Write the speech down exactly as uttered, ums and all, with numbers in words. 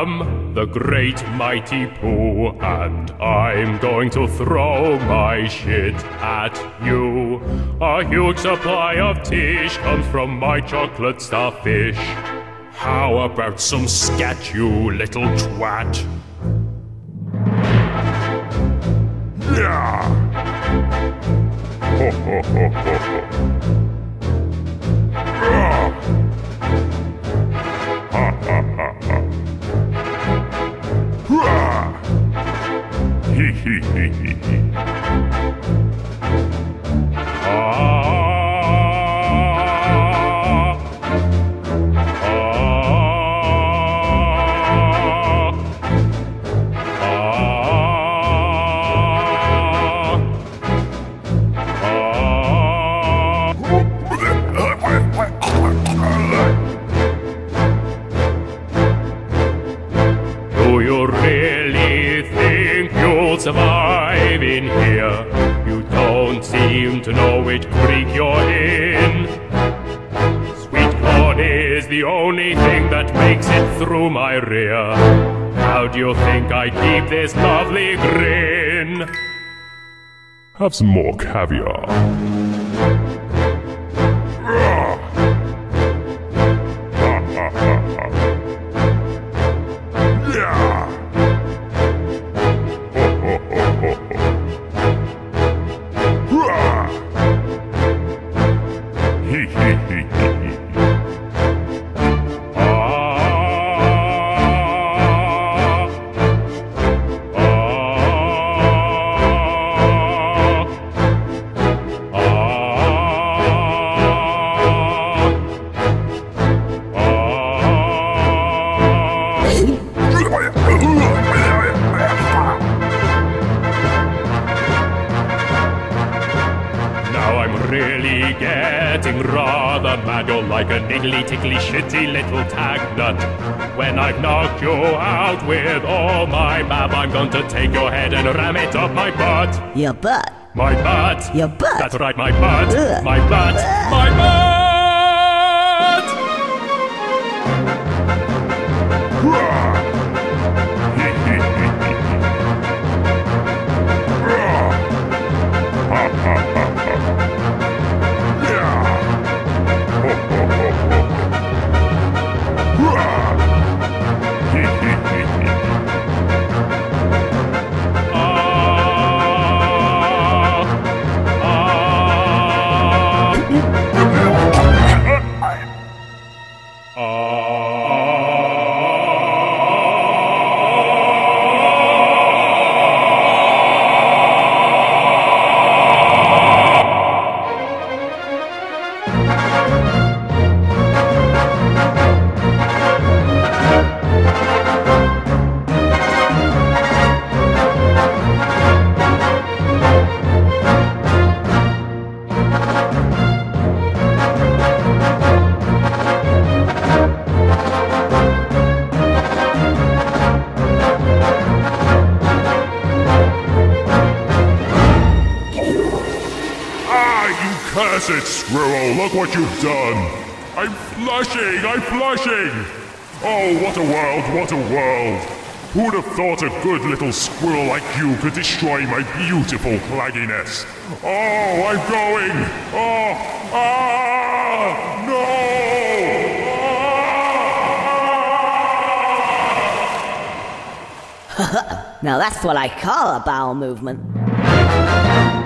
am the great mighty Pooh, and I'm going to throw my shit at you. A huge supply of tish comes from my chocolate starfish. How about some scat, you little twat? Yeah! Ho ho ho ho ho. Ah! Ha ha ha ha. Hurrah! Hee hee hee hee hee. Ah! Do you really think you'll survive in here? You don't seem to know which creek you're in. Sweet corn is the only thing that makes it through my rear. How do you think I keep this lovely grin? Have some more caviar. Really getting rather mad. You're like a niggly, tickly, shitty little tag nut. When I've knocked you out with all my mab, I'm going to take your head and ram it up my butt. Your butt? My butt. Your butt? That's right, my butt. Ugh. My butt. Ugh. My butt! Cursed squirrel, look what you've done! I'm flushing! I'm flushing! Oh, what a world, what a world! Who'd have thought a good little squirrel like you could destroy my beautiful clagginess? Oh, I'm going! Oh, ah! No! Now that's what I call a bowel movement.